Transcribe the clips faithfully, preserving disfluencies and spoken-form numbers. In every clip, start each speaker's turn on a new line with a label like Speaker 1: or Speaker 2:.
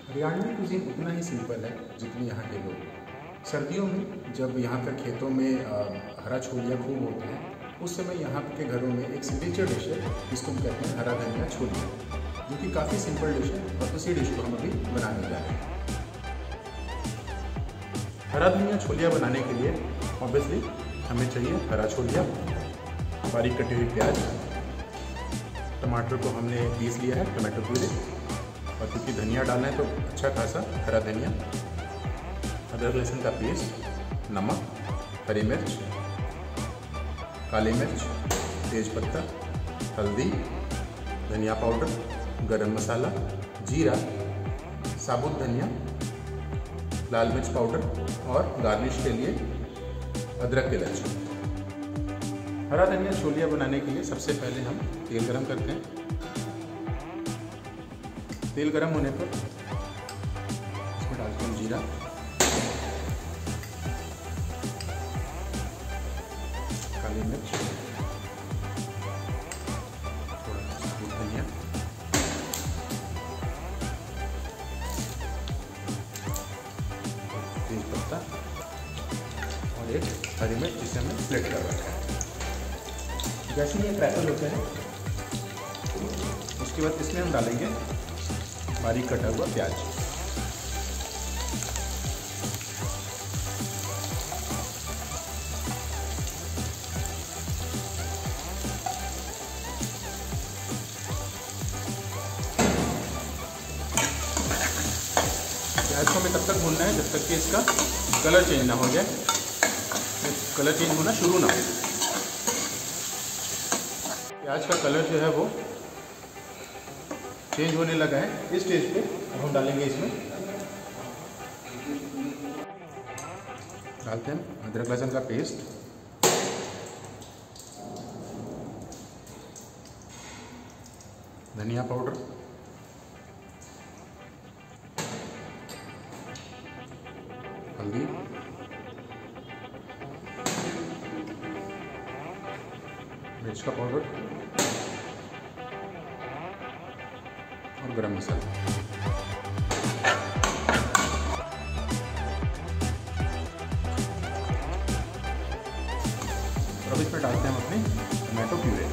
Speaker 1: Haryanvi cuisine उतना ही simple है जितनी यहाँ के लोग। सर्दियों में जब यहाँ पर खेतों में आ, हरा छोलिया खूब होते हैं, उस समय यहाँ के घरों में एक सिग्नेचर डिश है जिसको हम कहते हैं हरा धनिया छोलिया, जो कि काफ़ी सिंपल डिश है और उसी डिश को हम अभी बनाने जा रहे हैं। हरा धनिया छोलिया बनाने के लिए ऑब्वियसली हमें चाहिए हरा छोलिया, बारीक कटी हुई प्याज, टमाटर को हमने पीस लिया है, टमाटो प्यूरी, और क्योंकि धनिया डालना है तो अच्छा खासा हरा धनिया, अदरक लहसुन का पेस्ट, नमक, हरी मिर्च, काली मिर्च, तेज़पत्ता, हल्दी, धनिया पाउडर, गरम मसाला, जीरा, साबुत धनिया, लाल मिर्च पाउडर और गार्निश के लिए अदरक के लहसुन। हरा धनिया छोलिया बनाने के लिए सबसे पहले हम तेल गरम करते हैं। तेल गरम होने पर इसमें डालते हैं जीरा, काली मिर्च, थोड़ा साबुत धनिया, तेजपत्ता और एक हरी मिर्च जिसे हमने स्प्लिट कर रखा है। जैसे ही ये क्रैकल होते हैं उसके बाद इसमें हम डालेंगे बारीक कटा हुआ प्याज। प्याज को हमें तब तक भूनना है जब तक कि इसका कलर चेंज ना हो जाए, कलर चेंज होना शुरू ना हो। प्याज का कलर जो है वो चेंज होने लगा है, इस स्टेज पे अब हम डालेंगे इसमें डालते हैं अदरक लहसुन का पेस्ट, धनिया पाउडर, हल्दी, मिर्च का पाउडर और गरम मसाला। और अब इसमें डालते हैं हम अपनी टमाटो प्यूरे।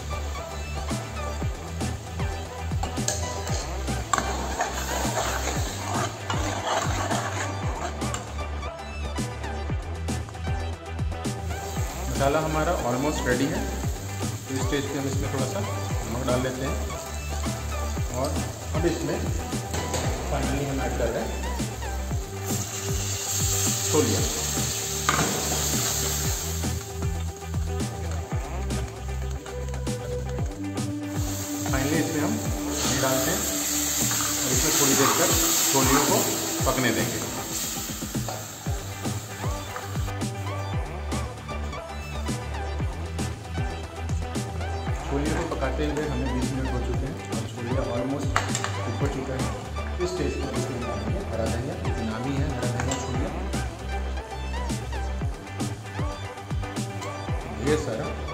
Speaker 1: मसाला हमारा ऑलमोस्ट रेडी है, तो इस स्टेज पे हम इसमें थोड़ा सा नमक डाल लेते हैं और अब इसमें फाइनली हम ऐड कर रहे हैं छोलिया। फाइनली इसमें हम ये डालते हैं और इसमें थोड़ी देर तक छोलियों को पकने देंगे। छोलियों को पकाते हुए हमें बीस मिनट हो चुके हैं और छोलिया ऑलमोस्ट कुक हो चुका है। इस स्टेज पर इसमें डालेंगे हरा धनिया, नामी है हरा धनिया छोलिया, ढेर सारा